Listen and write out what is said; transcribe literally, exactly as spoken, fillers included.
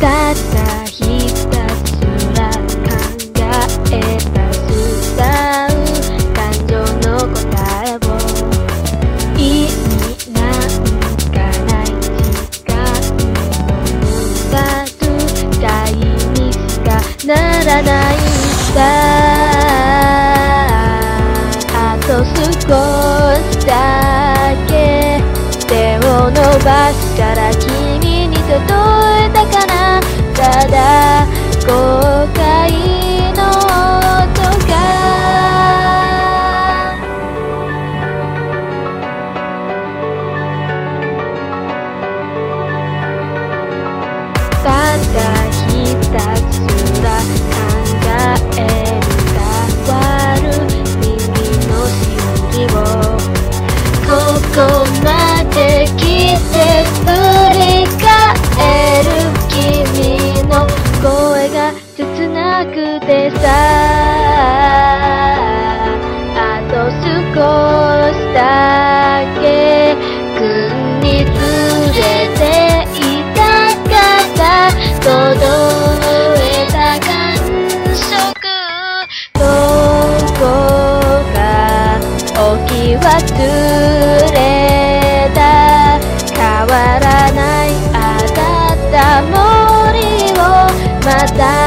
たったひたすら考えたすさう感情の答えを意味なんかない時間の無駄と大にしかならないんだ。あと少しだけ手を伸ばしたら君に届いたかな。ただ後悔の音がたったひたすら考える変わる耳のしおりをここまで来て振り返る君の声が切なくてさ。あと少しだけ君に連れていたかった届いた感触どこか置き忘れた変わらないあだった森をまた